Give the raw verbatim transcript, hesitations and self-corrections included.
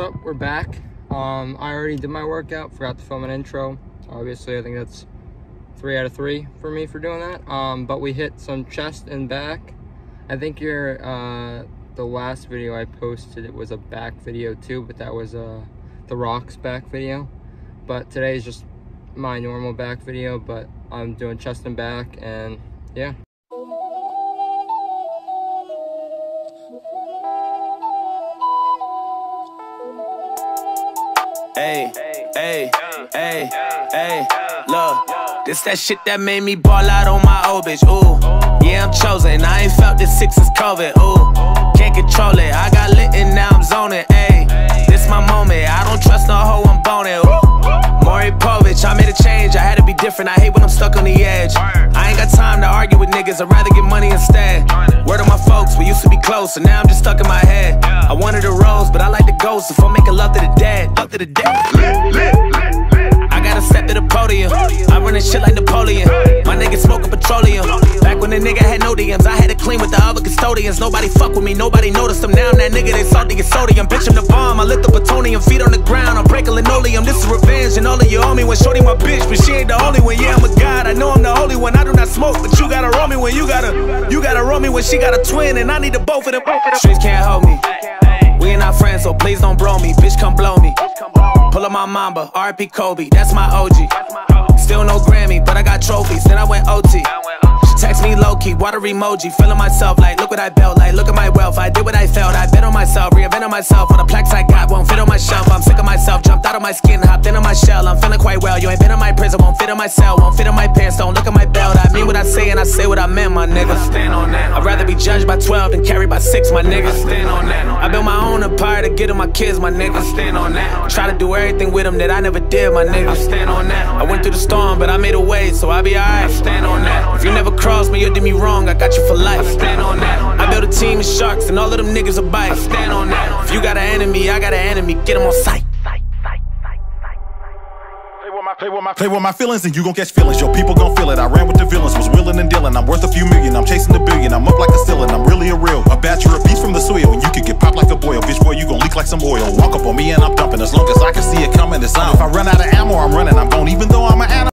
up? We're back. Um, I already did my workout, forgot to film an intro. Obviously, I think that's three out of three for me for doing that. Um, but we hit some chest and back. I think your uh, the last video I posted, it was a back video too, but that was uh, the Rock's back video. But today is just my normal back video, but I'm doing chest and back, and yeah. Hey, hey, hey, hey, look, this that shit that made me ball out on my old bitch, ooh. Yeah, I'm chosen, I ain't felt this six is COVID, ooh. Can't control it, I got lit and now I'm zoning, ayy. This my moment, I don't trust no hoe, I'm boning, ooh. Maury Povich, I made a change, I had to be different, I hate when I'm stuck on the edge. I ain't got time to argue with niggas, I'd rather get money instead. Word of my folks, we used to be close, and now I'm just stuck in my head. I wanted a rose, but I like the ghost, if I'm making love to the dead, love to the dead. I gotta step to the podium, I run this shit like Napoleon. My niggas smoking petroleum. Back when the nigga had no D Ms, I had to clean with the other custodians. Nobody fuck with me, nobody noticed them. Now I'm that nigga, they salty as sodium. Bitch, I'm the bomb, I lit the plutonium. Feet on the ground, I'm breaking linoleum. This is revenge, and all of you owe me when shorty my bitch, but she ain't the only one. Yeah, I'm a god, I know I'm the holy one. I do not smoke, but you gotta roll me when you gotta You gotta roll me when she got a twin, and I need the both of them. Streets can't hold me, we ain't not friends, so please don't bro me. Bitch, come blow me. Pull up my Mamba, R I P Kobe, that's my O G. Still no Grammy, but I got trophies, then I went O T. She text me low-key, water emoji, feeling myself like, look what I built, like, look at my wealth. I did what I felt, I bet on myself, reinvented myself. All the plaques I got won't fit on my shelf. I'm sick of myself, jumped out of my skin, hopped into my shell. I'm feeling quite well, you ain't been in my prison, won't fit in my cell, won't fit in my pants, don't look at my belt. I mean what I say and I say what I meant, my nigga. Stand on that. I'd rather be judged by twelve than carried by six, my nigga. Stand on that. I built my own empire to get to my kids, my nigga. Stand on that. Try to do everything with them that I never did, my nigga. Stand on that. I went through the storm, but I made a way, so I'll be alright. Stand on that. If you never crossed me, you did me wrong, I got you for life. Stand on that. I built a team of sharks, and all of them niggas are bite. Stand on that. If you got an enemy, I got an enemy, get them on sight. Play with, my, play with my feelings and you gon' catch feelings. Yo, people gon' feel it. I ran with the villains, was willing and dealing. I'm worth a few million, I'm chasing the billion. I'm up like a ceiling, I'm really a real. A bachelor, a beast from the soil, and you could get popped like a boil. Bitch boy, you gon' leak like some oil. Walk up on me and I'm dumping. As long as I can see it coming, it's on. If I run out of ammo, I'm running. I'm gone, even though I'm an animal.